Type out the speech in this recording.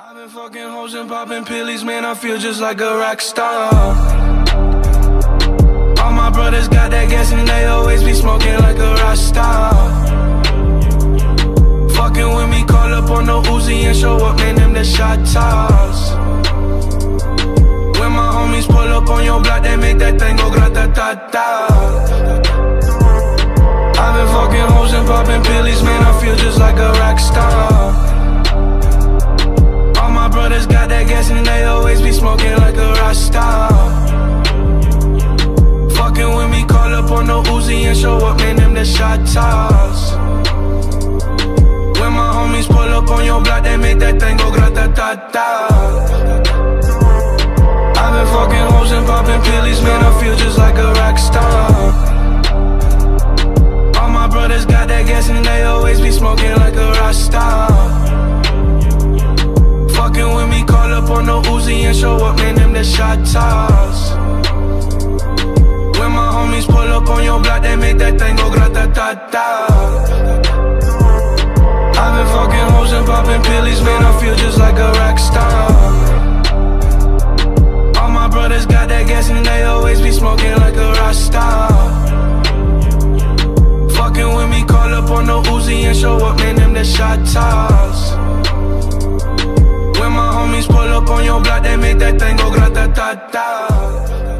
I've been fucking hoes and popping pillies, man, I feel just like a rock star. All my brothers got that gas and they always be smoking like a rock star. Fucking with me, call up on the Uzi and show up, man, them the shot toss. When my homies pull up on your block, they make that thing go grata-ta-ta. I've been fucking hoes and popping pillies, man, I feel just like a rock star. All my brothers got that gas and they always be smoking like a rock star. Fucking with me, call up on the Uzi and show up, man, them the shot toss. When my homies pull up on your block, they make that thing go grata-ta-ta. I've been fucking hoes and popping pillies, man, I feel just like a rock star. All my brothers got that gas and they always be smoking like a rock star. Fucking with me, call up on the Uzi and show up, man, them the shot toss. When my homies pull up on your block, they make that thing go grata-ta-ta. I've been fucking hoes and popping pillies, man, I feel just like a rock star. All my brothers got that gas and they always be smoking like a rock star. Fucking with me, call up on the Uzi and show up, man, them the shot toss. When my homies pull up on your block, they make that thing go grata-ta-ta.